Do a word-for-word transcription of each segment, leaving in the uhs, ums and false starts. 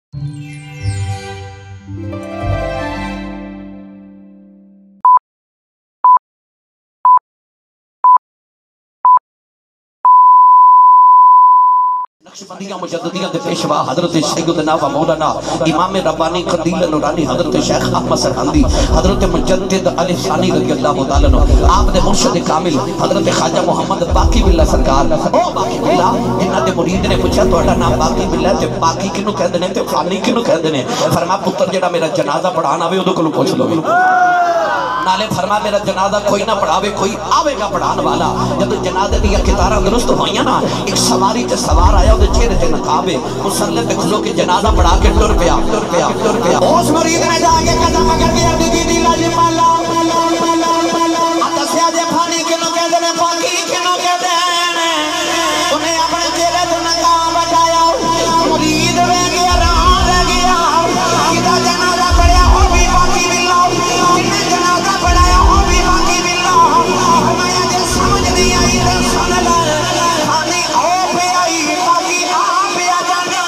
نقشبندیہ مجددیہ دے پیشوا حضرت سیدنا و مولانا امام ربانی قدیل نورانی حضرت شیخ احمد سرہندی حضرت مجدد علی ثانی رضی اللہ تعالیٰ عنہ آپ دے مرشد کامل حضرت خواجہ محمد باقی باللہ سرکار او باقی باللہ جنہ دے مرید نے پوچھا توڑا نام باقی باللہ تے باقی کنو کہہ دینے تے فانی کنو کہہ دینے فرما پتر جڑا میرا جنازہ پڑھانا ہوئے ادھو کلو پوچھ لو نالے فرما میرا جنازہ کوئی نہ پڑھاوے کوئی آوے گا پڑھان والا جب جنازے دیا کتارہ درست ہوئیاں نا ایک سواری تے سوار آیا دے چہرے تے نقابے مسلح پہ کھلو کے جنازہ پڑھا کے ٹر پیا ٹر پیا ٹر پیا اس مرید نے جا کے قدم پکڑ دیا دیگی دی لاج مالا آتا سیادے پھانی کنو کہہ دینے پاکی کنو کہہ دینے انہیں اپنے چہرے تے نقاب بٹایا مرید رہ گیا رہا رہ گیا کدھا جنازہ پڑھیا ہو بھی باقی باللہ کنہیں جنازہ پڑھایا ہو بھی باقی باللہ ہمیں جے سمجھ نہیں آئی تو سن لے پھانی ہو پہ آئی باقی آ پہ آ جانا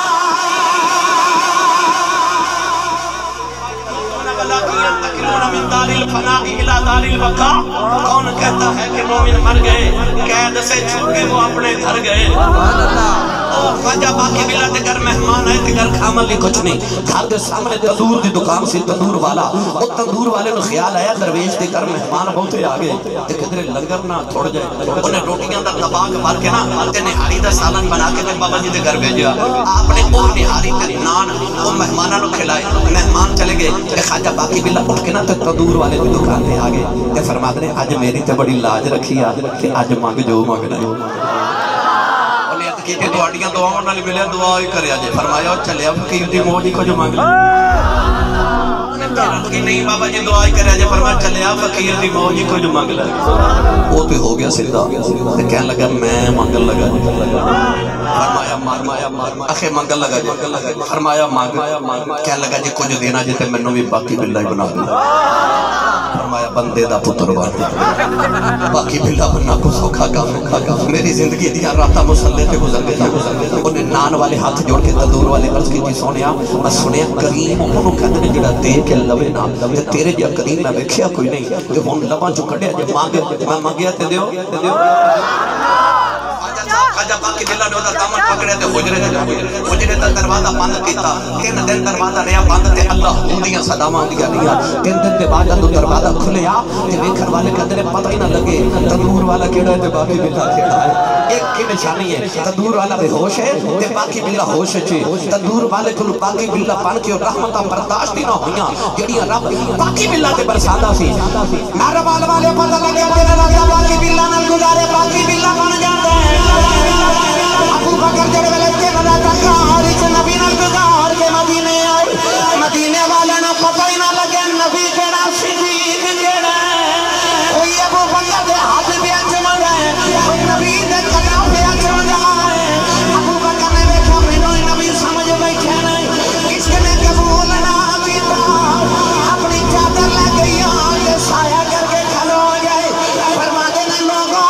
من دار الفناء الى دار البقاء کون کہتا ہے کہ مومن مر گئے قید سے چھوٹ کے وہ اپنے گھر گئے خواجہ باقی بلا تے گھر مہمان آئے تے گھر کھامل لی کچھ نہیں گھر دے سامنے تندور دی دکان سی تندور والا وہ تندور والے نو خیال آیا درویش دے گھر مہمان بہتے آگے تے کدھرے لنگر نہ تھوڑ جائے انہیں روٹیاں دا طباق بھر کے نا تے نہاری دا سالن بنا کے تے بابا جی دے گھر بھیجیا آپ نے وہ نہاری تے نان وہ مہمانہ نو کھلائے مہمان چلے گئے تے خواجہ باقی بلا اٹھ کے نا تے تندور والے دی دکان تے آگے تے فرما دے آج میری تے بڑی لاج رکھی آج کہ آج مانگ جو مانگنا ہے کہ دوڑیاں دعاؤں نہ ملے دعا ہی کریا جائے فرمایا چلے اب فقیر دی موجی کو جو مانگ لے کہ نہیں بابا جی دعا ہی کریا جائے فرمایا چلے اب فقیر دی موجی کو جو مانگ لے وہ تو ہو گیا سیدھا کہنے لگا میں مانگل لگا فرمایا مانگ اخے مانگل لگا جائے فرمایا مانگ کہنے لگا جی کچھ دینا جیتے میں نو بھی باقی باللہ بنا دیا فرمایا بندے دا پتر بات باقی باللہ بنا کو سوکھا کام میری زندگی دیا راتا مسلح پہ گزر گیا انہیں نان والے ہاتھ جوڑ کے تندور والے عرض کی جی سونیا میں سنیا کریم انہوں کہتے ہیں جڑا دے کے لوے نا تیرے جا کریم میں بیکھیا کوئی نہیں کہ ہون لباں جو کڑیا جب مانگے میں مانگیا تے دیو خواجہ باقی باللہ نے ہوتا دامن پکڑے تے حجرے تے حجرے تے دروازہ بند کیتا تین دن دروازہ رہا بند تے اللہ ہوندیاں صداواں دیا دیا تین دن دے بعد جب دروازہ کھلیا تے ویکھن والے کہندے پتہ ہی نہ لگے تندور والا کیڑا ہے تے باقی باللہ کیڑا ہے ایک کی نشانی ہے تندور والا بے ہوش ہے تے باقی باللہ ہوش ہے تندور والے کو باقی باللہ بن کے رحمتاں برداشت نہ ہویاں جڑیاں رب باقی باللہ تے برساتا سی میرے وال والے پتہ لگیا تے راجا باقی باللہ نال گزارے باقی باللہ بن جاتا ہے ابو بکر جڑے ویلے تے نہ تکا ہری نبی نال گزار کے مدینے آئے مدینے والے نہ پتہ ہی نہ لگے نبی کیڑا صدیق کیڑا کوئی ابو بکر دے ہاتھ پہ انجمن ہے کوئی نبی دے قدم پہ انجمن ہے ابو بکر نے دیکھا مینوں نبی سمجھ بیٹھے نہیں اس نے قبول نہ کیتا اپنی چادر لے گیا تے سایہ کر کے کھلو گئے فرما دے لوگوں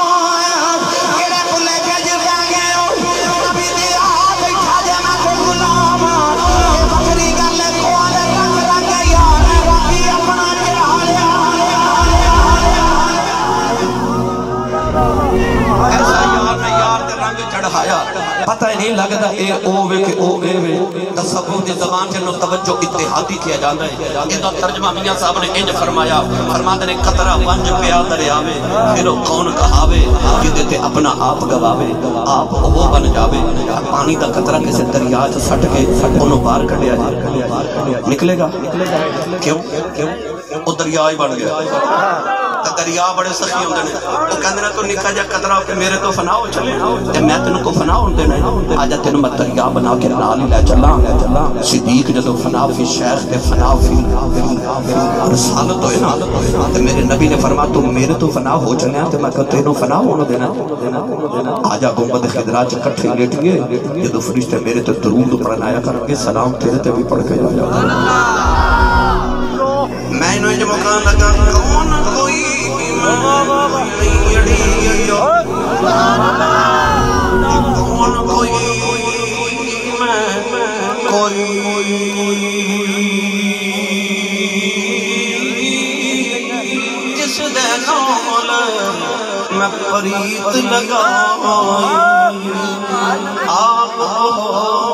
پتہ ہی نہیں لگتا اے اووے کہ اووے تصوف دی زبان جنہوں توجہ اتحادی کیا جاتا ہے یہ تو ترجمہ میاں صاحب نے انج فرمایا فرما دے قطرہ ونج پیا دریاوے پھر کون کہاوے جدے تے اپنا آپ گواوے آپ وہ بن جاوے پانی دا قطرہ کسے دریا سے سٹ کے انہوں باہر کھڑیا جائے نکلے گا کیوں وہ دریا ہی بن گیا دریا بڑے سخی ہوندے نے وہ کہندے نے تو نکا جا قطرہ کہ میرے تو فنا ہو چلے تے میں تینوں کو فنا ہوندے نے آجا تینوں میں دریا بنا کے نال ہی لے چلا صدیق جدو فنا فی شیخ تے فنا فی رسالت ہوئے نا تے میرے نبی نے فرما تو میرے تو فنا ہو چلے تے میں کہ تینوں فنا ہونا دینا آجا گنبد خضرا چ کٹھے لیٹیے جدو فرشتے میرے تے درود پڑھنایا کریں گے سلام تیرے تے بھی پڑھ کے آیا میں انہوں جو مکان لگا کون کوئی کون کوئی کوئی جس دے نال میں پریت لگا آپ